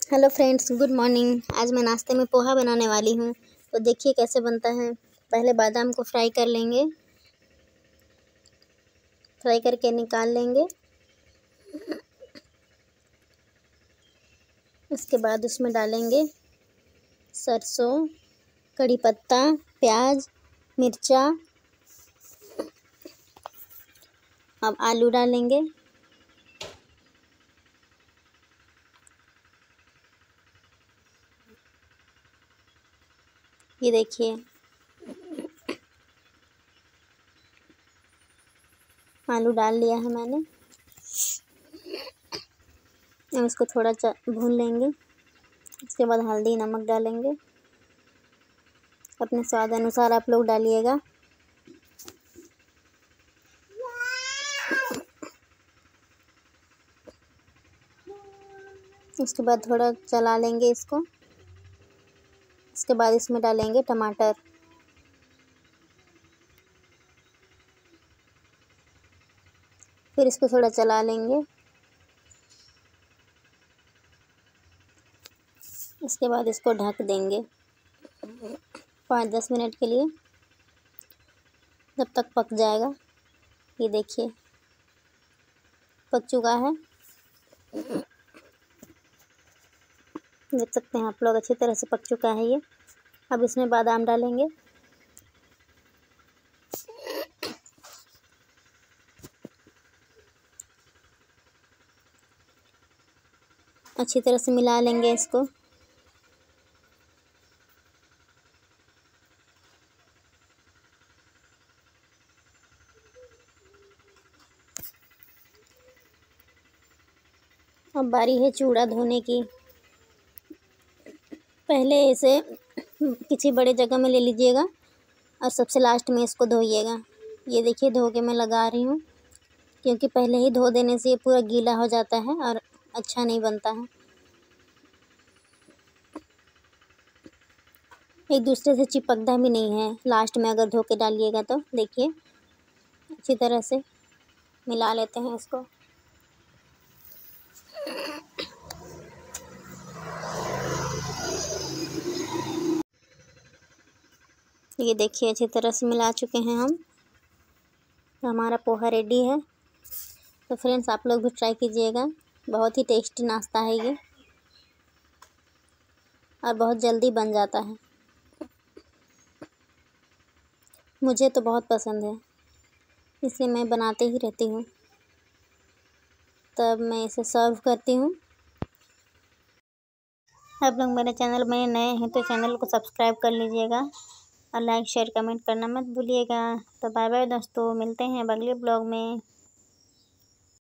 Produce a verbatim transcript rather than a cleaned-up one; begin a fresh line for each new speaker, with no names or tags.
Hello friends, good morning. आज मैं नाश्ते में पोहा बनाने वाली हूँ। तो देखिए कैसे बनता है। पहले बादाम को फ्राई कर लेंगे, फ्राई करके निकाल लेंगे। उसके बाद उसमें डालेंगे सरसों, कड़ी पत्ता, प्याज, मिर्चा। अब आलू डालेंगे। ये देखिए आलू डाल लिया है मैंने। अब इसको थोड़ा भून लेंगे। उसके बाद हल्दी नमक डालेंगे, अपने स्वाद अनुसार आप लोग डालिएगा। उसके बाद थोड़ा चला लेंगे इसको। उसके बाद इसमें डालेंगे टमाटर। फिर इसको थोड़ा चला लेंगे। उसके बाद इसको ढक देंगे पाँच दस मिनट के लिए, जब तक पक जाएगा। ये देखिए पक चुका है, देख सकते हैं आप लोग, अच्छी तरह से पक चुका है ये। अब इसमें बादाम डालेंगे। अच्छी तरह से मिला लेंगे इसको। अब बारी है चूड़ा धोने की। पहले इसे किसी बड़े जगह में ले लीजिएगा और सबसे लास्ट में इसको धोइएगा। ये देखिए धो के मैं लगा रही हूँ, क्योंकि पहले ही धो देने से ये पूरा गीला हो जाता है और अच्छा नहीं बनता है। एक दूसरे से चिपकता भी नहीं है लास्ट में अगर धो के डालिएगा तो। देखिए अच्छी तरह से मिला लेते हैं इसको। ये देखिए अच्छी तरह से मिला चुके हैं हम, तो हमारा पोहा रेडी है। तो फ्रेंड्स आप लोग भी ट्राई कीजिएगा, बहुत ही टेस्टी नाश्ता है ये और बहुत जल्दी बन जाता है। मुझे तो बहुत पसंद है, इसलिए मैं बनाते ही रहती हूँ। तब मैं इसे सर्व करती हूँ। आप लोग मेरे चैनल में नए हैं तो चैनल को सब्सक्राइब कर लीजिएगा और लाइक शेयर कमेंट करना मत भूलिएगा। तो बाय बाय दोस्तों, मिलते हैं अगले ब्लॉग में।